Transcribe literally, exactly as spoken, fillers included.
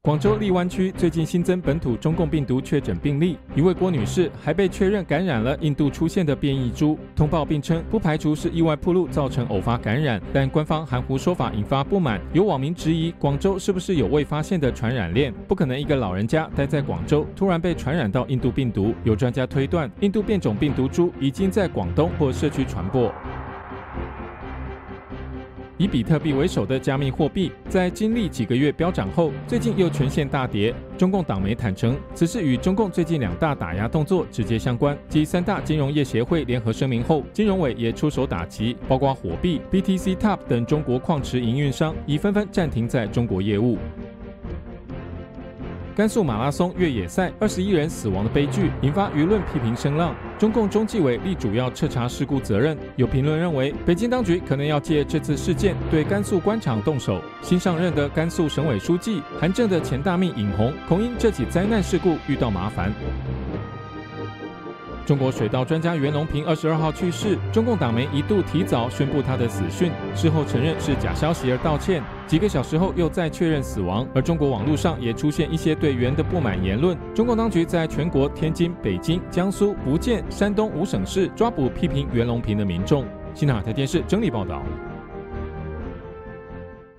广州荔湾区最近新增本土中共病毒确诊病例，一位郭女士还被确认感染了印度出现的变异株。通报并称不排除是意外暴露造成偶发感染，但官方含糊说法引发不满，有网民质疑广州是不是有未发现的传染链？不可能一个老人家待在广州突然被传染到印度病毒。有专家推断，印度变种病毒株已经在广东或社区传播。以比特币为首的加密货币，在经历几个月飙涨后，最近又全线大跌。中共党媒坦承，此事与中共最近两大打压动作直接相关。继三大金融业协会联合声明后，金融委也出手打击，包括火币、B T C Top 等中国矿池营运商，已纷纷暂停在中国业务。甘肃马拉松越野赛二十一人死亡的悲剧，引发舆论批评声浪。中共中纪委力主要彻查事故责任，有评论认为，北京当局可能要借这次事件对甘肃官场动手。新上任的甘肃省委书记、韩正的前大秘尹洪，恐因这起灾难事故遇到麻烦。中国水稻专家袁隆平二十二号去世，中共党媒一度提早宣布他的死讯，事后承认是假消息而道歉，几个小时后又再确认死亡。而中国网络上也出现一些对袁的不满言论，中共当局在全国天津、北京、江苏、福建、山东五省市抓捕批评袁隆平的民众。新唐人台电视整理报道。